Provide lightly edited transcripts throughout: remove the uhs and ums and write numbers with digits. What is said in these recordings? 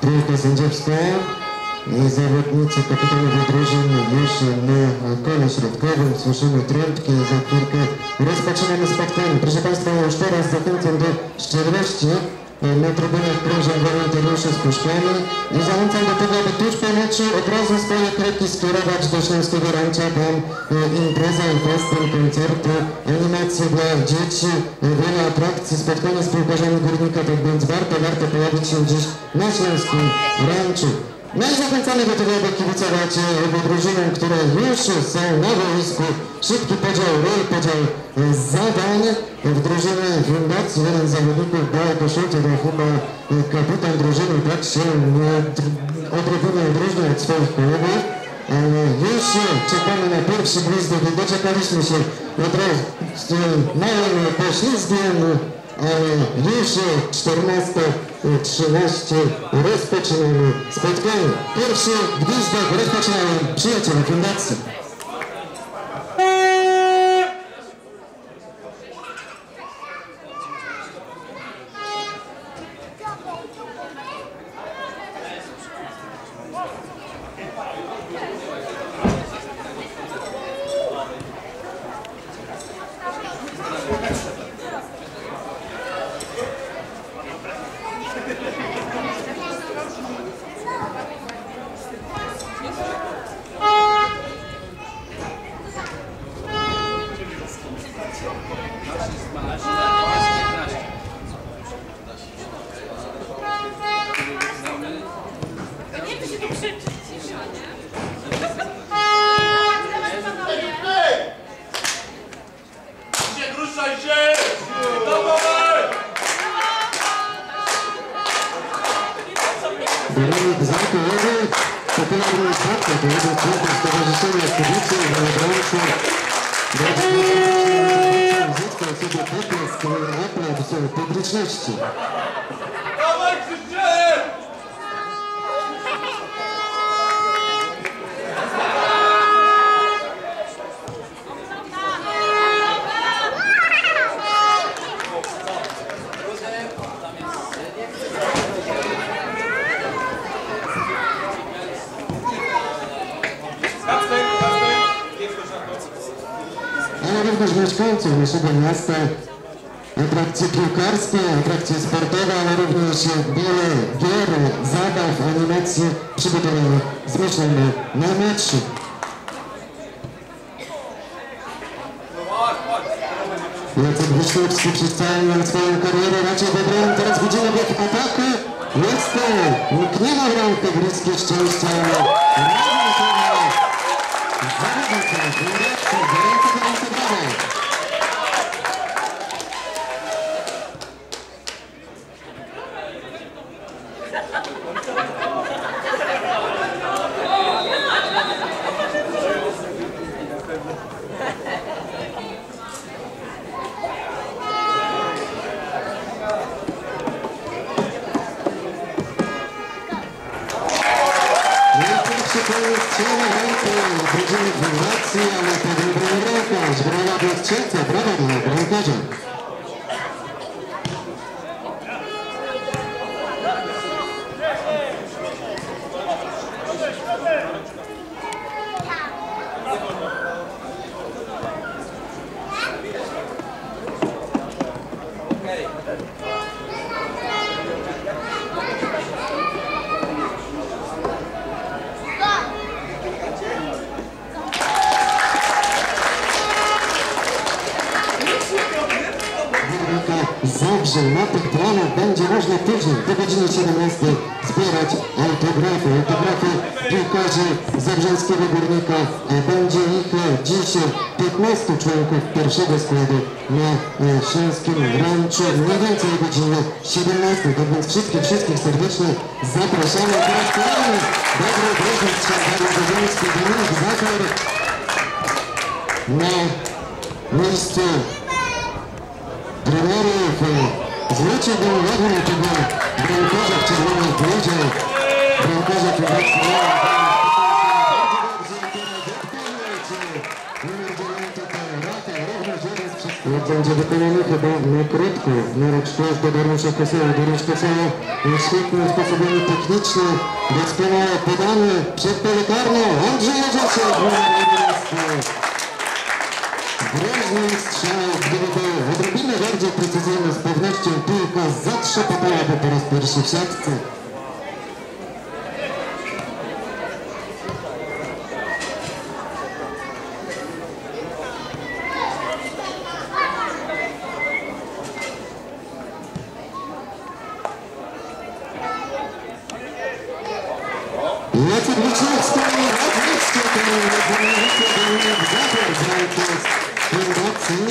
trójkę sędziowską i zawodnicy kapitanowie drużyn już na kole środkowym. Słyszymy trąbki, za chwilkę rozpoczynamy spotkanie. Proszę Państwa, już teraz zachęcam do szczerości. Na trybunach krążą wolontariusze z puszkami i zachęcam do tego, aby tuż po meczu od razu swoje kroki skierować do Śląskiego Rancza. Tam impreza, festyn, koncerty, animacje dla dzieci, wiele atrakcji, spotkanie z piłkarzami Górnika, tak więc warto pojawić się dziś na Śląskim Ranczu. No i zachęcamy do tego, aby kibicować drużynom, które już są na boisku. Szybki podział ról, podział zadań w drużynie fundacji. Jeden z zawodników daje koszulce, to chyba kapitan drużyny, tak się odrobinę odróżnia od swoich kolegów. Ale już czekamy na pierwszy gwizdek i doczekaliśmy się od razu z tym małym poślizgiem. Ale już 14:13 rozpoczynamy spotkanie. Pierwszy gwizdek rozpoczynają przyjaciele fundacji. Dominik Zankołowy, popularny statka, to jeden z członków Stowarzyszenia Ekspedicji w Ranczu. Zyskał sobie poklask i aplauz publiczności. Ale również mieszkańców naszego miasta, atrakcje piłkarskie, atrakcje sportowe, ale również wiele gier, zabaw, animacji przygotowanych z myślą na mecz. Jacek Wiśniewski przez całą swoją karierę raczej wybrałem. Teraz widzimy bieg ataku. Jest to, nikt nie ma bramkę, bliskie szczęścia. Będziemy w fundacji, ale to był bramkarz. Brawa dla strzelca, brawa dla bramkarza. Zabrze, na tych planach będzie można tydzień do godziny 17 zbierać autografy piłkarzy zabrzeńskiego Górnika. Będzie ich dziś 15 członków pierwszego składu na Śląskim Ranczu, mniej więcej o godzinie 17. Tak więc wszystkich serdecznie zapraszamy. Teraz kolejny dobry drugi strzał zabrzeński Dominik Zakor na miejscu trenerów. Zwróciłbym uwagę na tego bramkarza w czerwonej bluzie, bramkarza fundacji. będzie wykonany chyba na krótko. Marek Szklarz do Dariusza Kosoła. Dariusz Kosoła w świetnym sposobie technicznym, doskonałe podanie przed pole karne. Andrzej Jerzeczek, numer 11. Groźny strzał, gdyby był odrobinę bardziej precyzyjny, z pewnością piłka zatrzepotałaby po raz pierwszy w siatce. Jacek Wieczniewski, Radnicki, w zabiór z fundacji.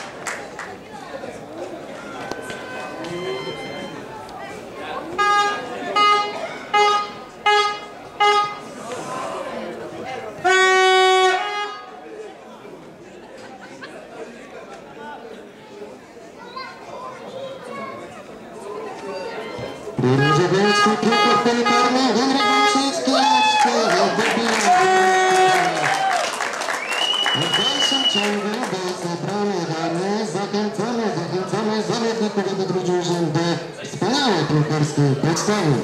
Będzie Białecki, piłka w pole karne, Henryk Wąszyński, w dalszym ciągu bez zabrane dane zachęcamy zawodników do drużyn do wspaniałej piłkarskiej podstawy.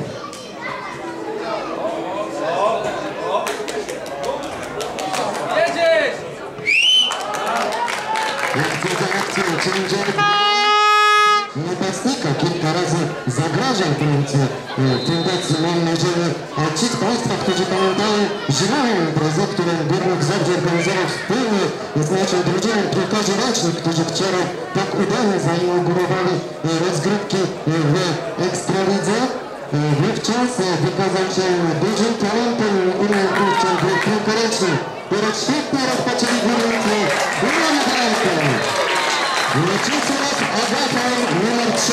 Akcja za akcją, czyli napastnika kilka razy zagrażał bramce fundacji. Mam nadzieję, a ci z Państwa, którzy pamiętają zimową imprezę, którą Górnik Zabrze organizował wspólnie z naszą drużyną piłkarzy ręcznych, którzy wczoraj tak udanie zainaugurowali rozgrywki w Ekstralidze. Wówczas wykazał się dużym talentem i umiejętnością w piłce ręcznej. Teraz świetnie rozpoczęli Górnicy. Mamy bramkę. Mieczysław Agata, numer 3.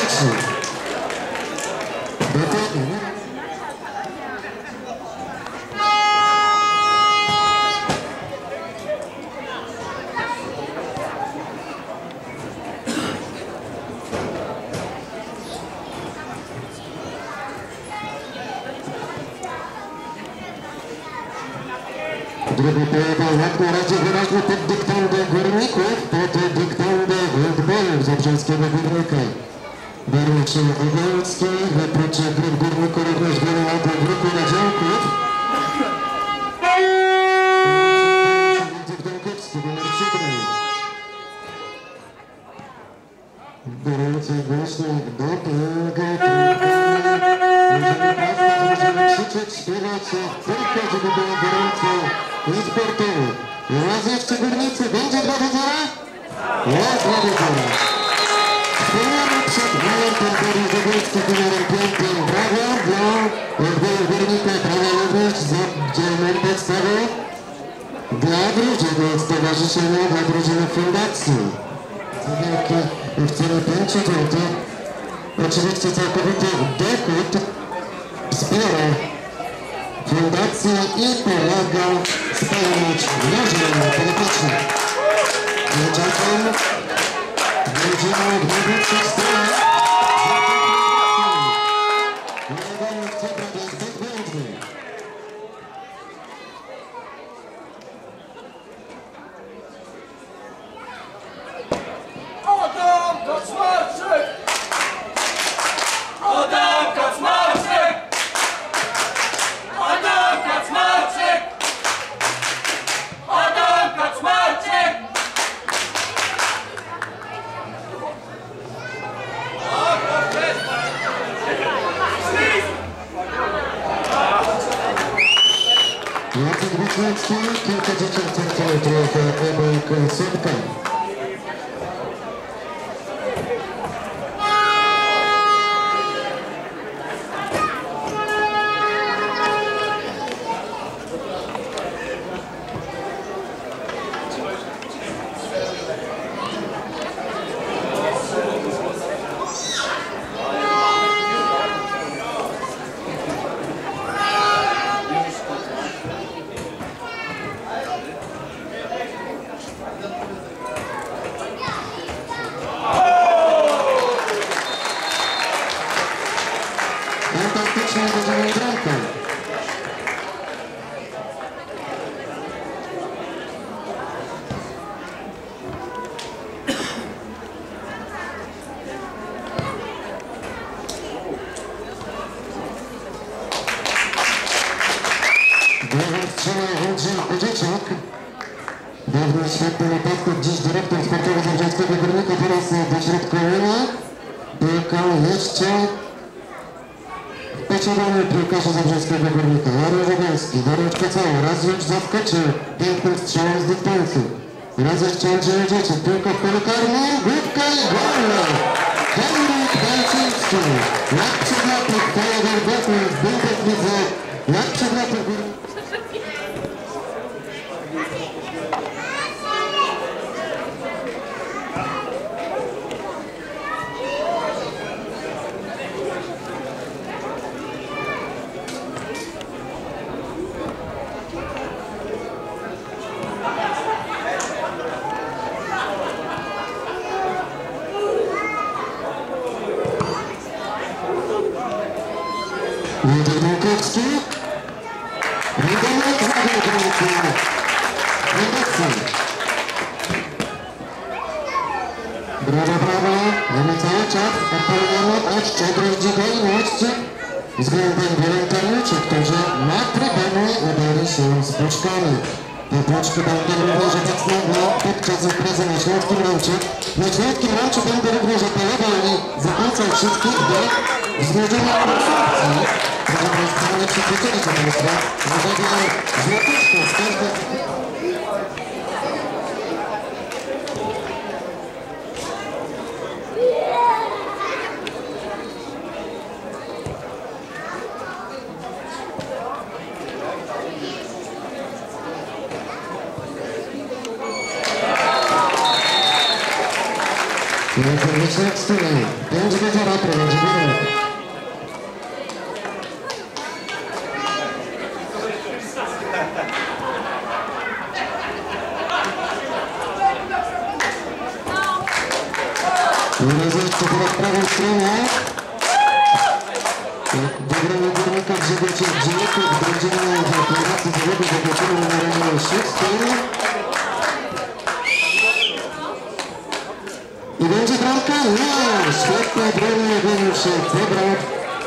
Dokładnie. Drugi połowa jak na razie wyraźnie pod dyktando Górników, pod dyktando handballu zabrzeńskiego Górnika. Barwniczy Ogołocki, oprócz grup Górniku również wiele lat grupy Radzianków. Wdąkowski, numer 7. Gorący głośnik, doping, możemy krzyczeć, śpiewać, tylko żeby było gorąco i sportowo. Raz jeszcze Górnicy, będzie 2-0? Jest 2-0. Wspomniany przed momentem Borys Zabielski numerem 5. Brawo dla Górnika, brawo również za dzielną podstawę dla drużyny stowarzyszenia, dla drużyny fundacji. Zabielki w celu 5 to oczywiście całkowity dochód wspiera fundację i pomaga spełnić marzenia polityczne. Tymczasem drużyna w najbliższych stronach Lewanek Cebra jest bezbłędny. Adam Kaczmarczyk! Adam Kaczmarczyk! Adam Kaczmarczyk! Adam Kaczmarczyk! Jacek Wieczniewski, kilkadziesiąt centymetrów obok słupka. Zdziała Andrzej Orzeczak. Dawny świetny napastnik, dziś dyrektor sportowy Zabrzeskiego Górnika, teraz dośrodkowienia. Piłka jeszcze w posiadaniu piłkarza Zabrzeskiego Górnika. Jan Żogański, Dareczka cała, raz już zaskoczył pięknym strzałem z dystansu. Raz jeszcze Andrzej Orzeczak, piłka w polu karnym, główka i gol! Henryk Balczyński, jak przed laty, Kaja Garbatny, w Bąkach widzę, jak przed laty Wojtek Dąkowski. Rydomek zagrał Rydocy. Brawo, brawo. Mamy cały czas apelujemy o szczodrość i hojność względem wolontariuszy, którzy na trybuny udali się z puszkami. Te puszki będą również obecne podczas imprezy na Śląskim Ranczu. Na Śląskim Ranczu będę również apelował i zachęcał wszystkich do wzmożenia konsumpcji. Proszę Państwa, ale przyzwyczaić do Państwa, zabawiam złotówkę z każdej... Serdecznie wspólnie. 5 do 0 prowadzi Górnik. Rozejście teraz w prawą stronę. Wygranie Górnika Grzegorz Grzegorz będzie miał deklaracji zawodu zakończony numerem 6. I będzie bramka? Nie! Świetna broni Eugeniusz Cebrak.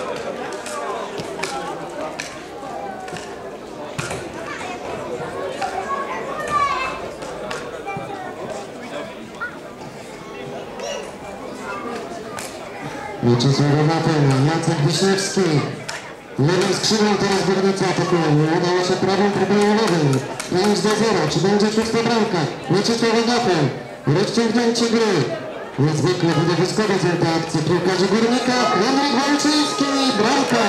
Mieczysław Wapen, Jacek Wiśniewski. Lewym skrzydłem teraz Górnicy atakują. Nie udało się prawą próbują lewym. 5 do 0. Czy będzie szósta bramka? Mieczysław Wapen. Rozciągnięcie gry. Niezwykle widowiskowe są te akcje piłkarzy Górnika. Henryk Balczyński, bramka!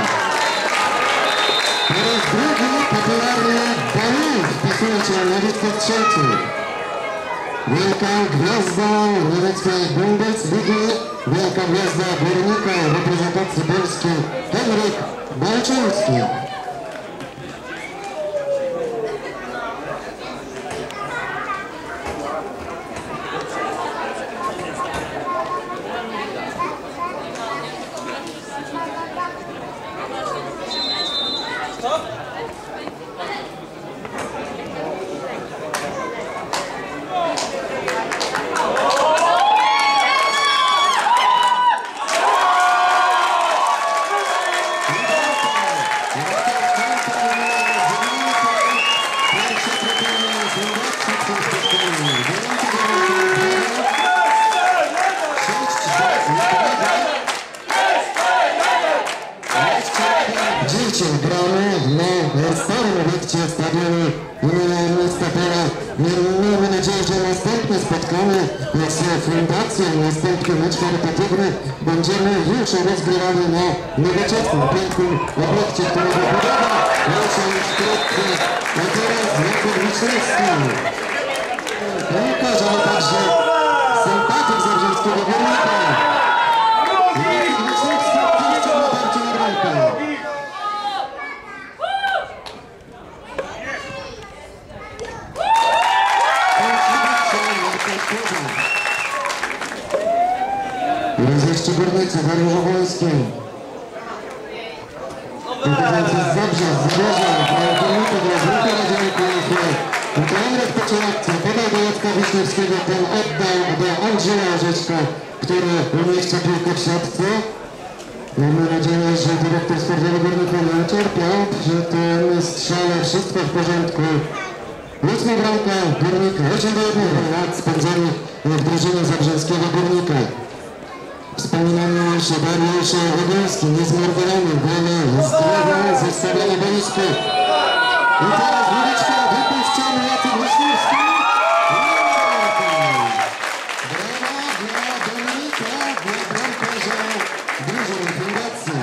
Po raz drugi popularny Balun wpisuje się na listę strzelców. Wielka gwiazda niemieckiej Bundesligi, wielka gwiazda Górnika reprezentacji polskiej Henryk Balczyński. Dzisiaj gramy na starym obiekcie stadionu imienia Ernesta Pera. Miejmy nadzieję, że następne spotkanie z fundacją, następny mecz charytatywny będziemy już rozgrywali na nowoczesnym, pięknym obiekcie, którego budowa rusza już wkrótce. A teraz Jakub Wiśniewski. Piłkarz, ale także sympatyk Zabrzeskiego Górnika. Jakub Wiśniewski odpowiedział na parcie na bramkę. Rozejście Górnicy, Dariusz Owoński. Wychodzący z Zabrze, z Zgorza, dla Górnika, dla Górnika Radzienków. Henryk począł akcję, podał do Jacka Wiśniewskiego, ten oddał do Andrzeja Orzeczka, który umieścił piłkę w siatce. Mamy nadzieję, że dyrektor sportowy Górnika nie ucierpiał, że tym strzale wszystko w porządku. 8 bramka Górnika, 8-1 lat spędzony w drużynie zabrzeńskiego Górnika. Wspominamy już Dariusza Ogielski, niezmordowany, gole z droga, zostawiony boisku. I teraz Wódeczka, wypuszczony Jacek Wiśniewski. Brawa dla Dominika, dla bramkarza drużyny fundacji.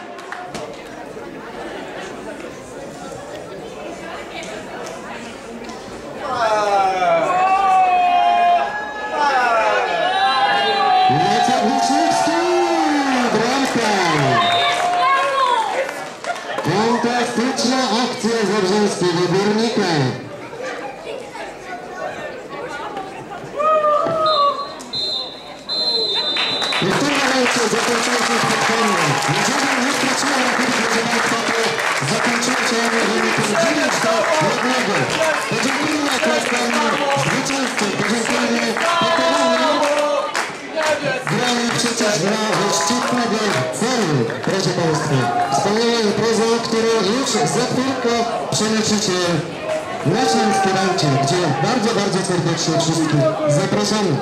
Jacek Wiśniewski, bramka. Fantastyczna akcja zabrzeńskiego Górnika. I w tym momencie zakończyło się spotkanie. Jeżeli nie straciło rachunek, proszę Państwa, to zakończyło się wynikiem 9-1. Podziękujmy klasnemu zwycięzcy, podziękujmy pokoleniu. Gramy przecież dla szczytnego celu, proszę Państwa. Wspaniała impreza, którą już za chwilkę przenosi się na Śląskie Rancie, gdzie bardzo serdecznie wszystkich zapraszamy.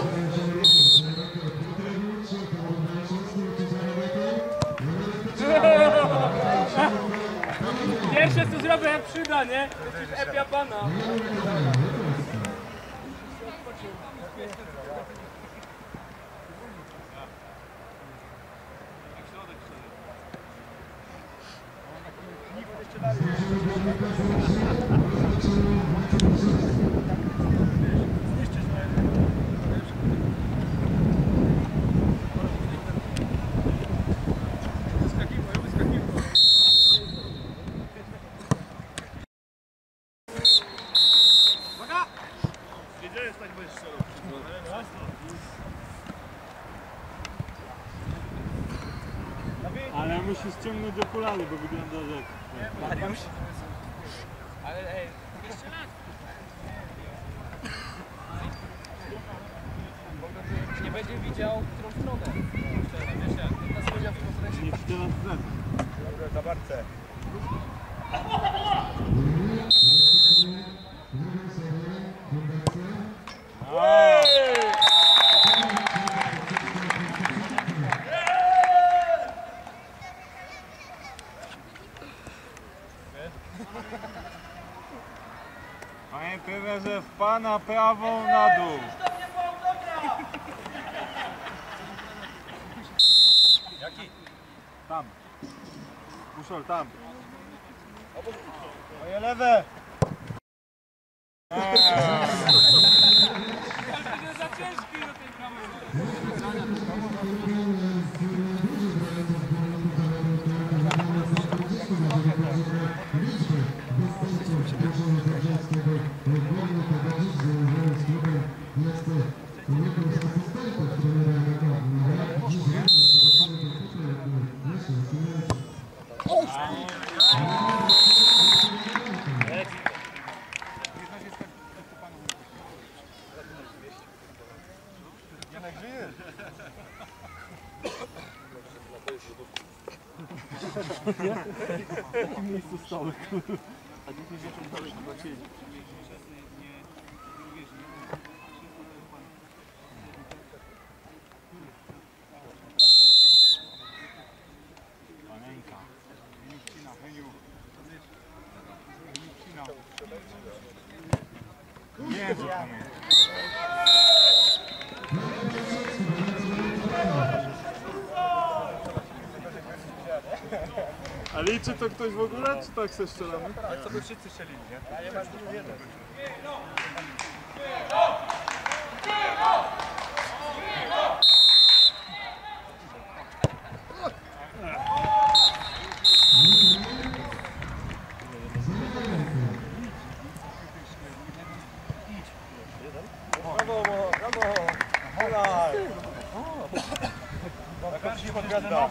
Pierwsze co zrobię jak przyda, nie? Epia pana. Ale musisz ściągnąć okulary, bo wygląda jak... Mariusz? Ale ej, jeszcze lat. Nie będzie widział, w którą stronę. Nie strzela w zęb. Dobra, zabarce. Pamiętajmy, że w pana prawą na dół. Jaki? Tam. Puszol, tam. Moje lewe! Za ciężki do tej kamery. W jakim miejscu stołek? A dzisiaj zaczął dalej chyba siedzieć. Paneńka. Heniucina, Heniu. Heniucina. Nie, że tam jest. A liczy to ktoś w ogóle, czy tak se strzelamy? Tak, co by wszyscy strzelili, nie? A nie masz tu jeden. Brawo, brawo! Hulaj! Taka się podwiada.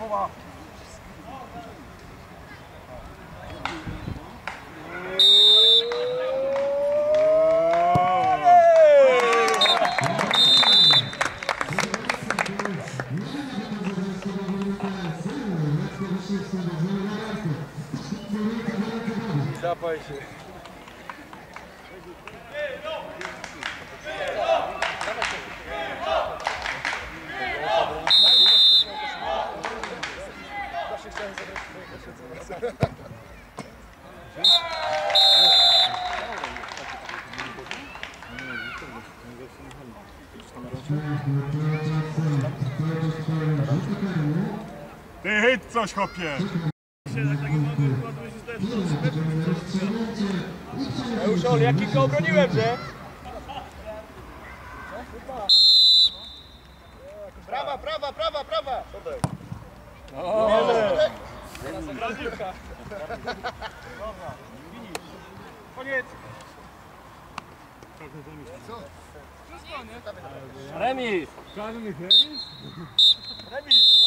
Ty hejt coś, chłopie! Euszol, jaki go obroniłem, że? Prawa, prawa, prawa, prawa! Koniec. Remis! Remis.